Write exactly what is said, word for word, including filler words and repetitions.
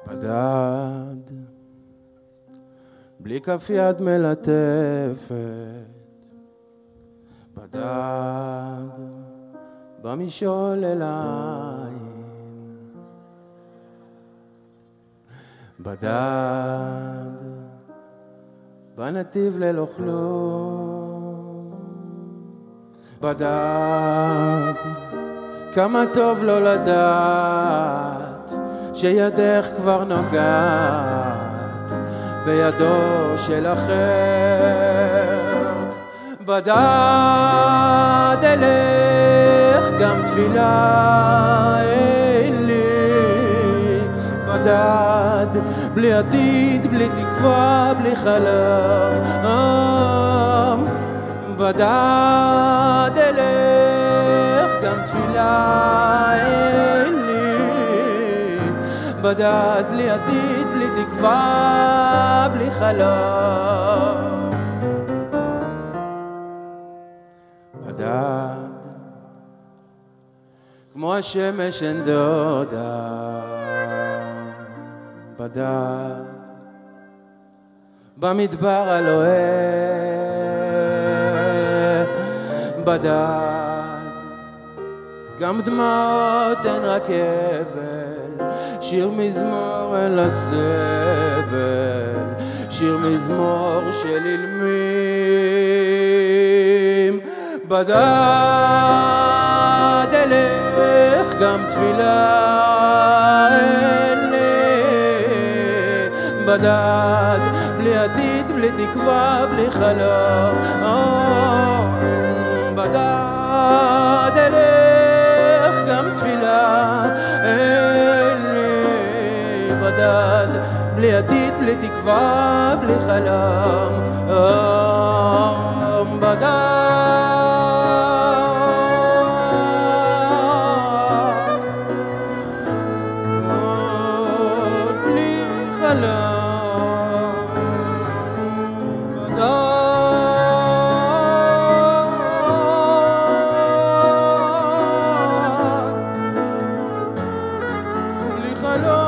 בדד, בלי כף יד מלטפת, בדד, במשעול אליים, בדד, בנתיב ללא כלום, בדד, כמה טוב לא לדעת שידך כבר נוגעת בידו של אחר. בדד אלך גם תפילה אין לי, בדד בלי עתיד, בלי תקווה, בלי חלום, בדד אלך גם תפילה אין לי, בדד בלי עתיד, בלי תקווה, בלי חלום. בדד כמו השמש אין דודה, בדד במדבר הלוהה, בדד גם דמעות אין רק אבל, שיר מזמור אין לה סבל, שיר מזמור של אילמים. בדד אלך גם תפילה אין לי, בדד בלי עתיד, בלי תקווה, בלי חלום, בדד אלך גם תפילה אין לי, בדד בלי עתיד, בלי תקווה, בלי חלום, בדד בלי חלום, בדד בלי חלום.